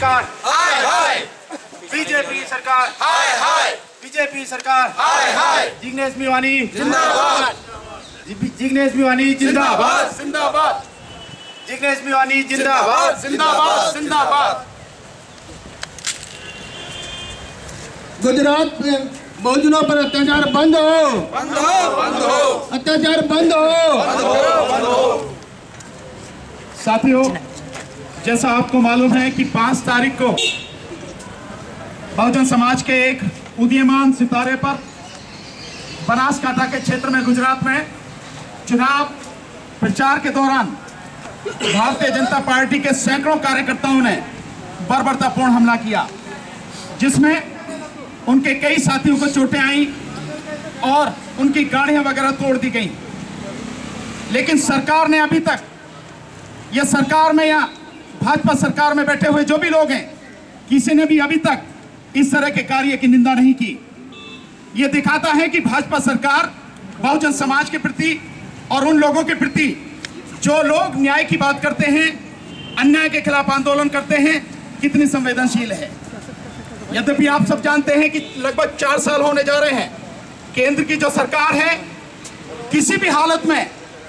सरकार, हाय हाय। बीजेपी सरकार, हाय हाय। बीजेपी सरकार, हाय हाय। जिग्नेश मेवानी जिंदाबाद। जिग्नेश मेवानी जिंदाबाद, जिंदाबाद। जिग्नेश मेवानी जिंदाबाद, जिंदाबाद जिंदाबाद। गुजरात में बहुजनों पर अत्याचार बंद हो, बंद हो, बंद हो, अत्याचार बंद हो, बंद हो, बंद हो। साथियों, जैसा आपको मालूम है कि 5 तारीख को बहुजन समाज के एक उदीयमान सितारे पर बनासकांठा के क्षेत्र में गुजरात में चुनाव प्रचार के दौरान भारतीय जनता पार्टी के सैकड़ों कार्यकर्ताओं ने बर्बरतापूर्ण हमला किया, जिसमें उनके कई साथियों को चोटें आई और उनकी गाड़ियां वगैरह तोड़ दी गई। लेकिन सरकार ने अभी तक, यह सरकार में या भाजपा सरकार में बैठे हुए जो भी लोग हैं, किसी ने भी अभी तक इस तरह के कार्य की निंदा नहीं की। यह दिखाता है कि भाजपा सरकार बहुजन समाज के प्रति और उन लोगों के प्रति जो लोग न्याय की बात करते हैं, अन्याय के खिलाफ आंदोलन करते हैं, कितनी संवेदनशील है। यद्यपि आप सब जानते हैं कि लगभग 4 साल होने जा रहे हैं, केंद्र की जो सरकार है किसी भी हालत में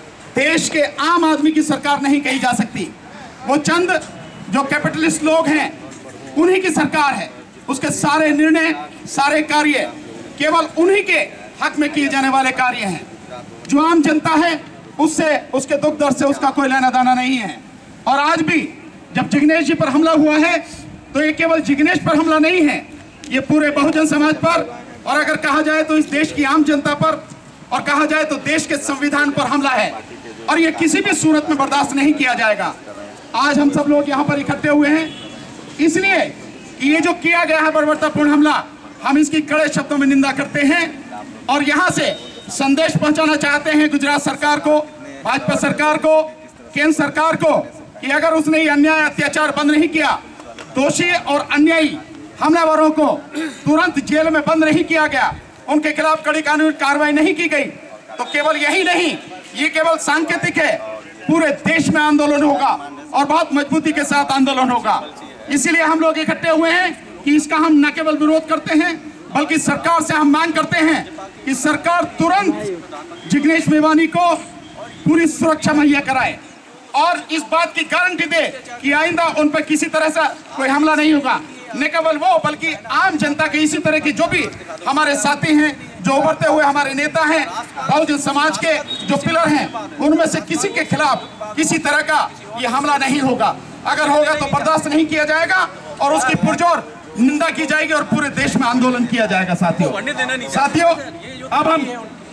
देश के आम आदमी की सरकार नहीं कही जा सकती। वो चंद जो कैपिटलिस्ट लोग हैं उन्हीं की सरकार है। उसके सारे निर्णय, सारे कार्य केवल उन्हीं के हक में किए जाने वाले कार्य हैं। जो आम जनता है उससे, उसके दुख दर्द से उसका कोई लेना देना नहीं है। और आज भी जब जिग्नेश जी पर हमला हुआ है तो ये केवल जिग्नेश पर हमला नहीं है, ये पूरे बहुजन समाज पर, और अगर कहा जाए तो इस देश की आम जनता पर, और कहा जाए तो देश के संविधान पर हमला है। और ये किसी भी सूरत में बर्दाश्त नहीं किया जाएगा। आज हम सब लोग यहाँ पर इकट्ठे हुए हैं इसलिए कि ये जो किया गया है बर्बरतापूर्ण हमला, हम इसकी कड़े शब्दों में निंदा करते हैं और यहाँ से संदेश पहुंचाना चाहते हैं गुजरात सरकार को, भाजपा सरकार को, केंद्र सरकार को, कि अगर उसने ये अन्याय अत्याचार बंद नहीं किया, दोषी और अन्यायी हमलावरों को तुरंत जेल में बंद नहीं किया गया, उनके खिलाफ कड़ी कानूनी कार्रवाई नहीं की गई, तो केवल यही नहीं, ये केवल सांकेतिक है, पूरे देश में आंदोलन होगा और बहुत मजबूती के साथ आंदोलन होगा। इसीलिए हम लोग इकट्ठे हुए हैं कि इसका हम न केवल विरोध करते हैं बल्कि सरकार से हम मांग करते हैं कि सरकार तुरंत जिग्नेश मेवानी को पूरी सुरक्षा मुहैया कराए और इस बात की गारंटी दे कि आइंदा उन पर किसी तरह से कोई हमला नहीं होगा। न केवल वो बल्कि आम जनता के इसी तरह की जो भी हमारे साथी हैं, जो उभरते हुए हमारे नेता हैं, बहुजन समाज के जो पिलर हैं, उनमें से किसी के खिलाफ किसी तरह का ये हमला नहीं होगा। अगर होगा तो बर्दाश्त नहीं किया जाएगा और उसकी पुरजोर निंदा की जाएगी और पूरे देश में आंदोलन किया जाएगा। साथियों, अब हम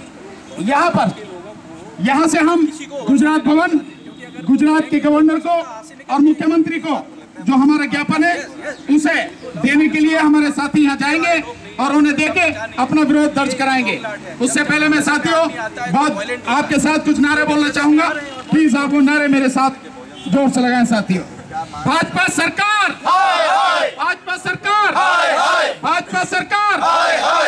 यहाँ से हम गुजरात भवन, गुजरात के गवर्नर को और मुख्यमंत्री को जो हमारा ज्ञापन है उसे देने के लिए हमारे साथी यहाँ जाएंगे और उन्हें देके अपना विरोध दर्ज कराएंगे। उससे पहले मैं साथियों बहुत आपके साथ कुछ नारे बोलना चाहूंगा। प्लीज आप वो नारे मेरे साथ जोर से लगाएं। साथियों, भाजपा सरकार, भाजपा सरकार, भाजपा सरकार,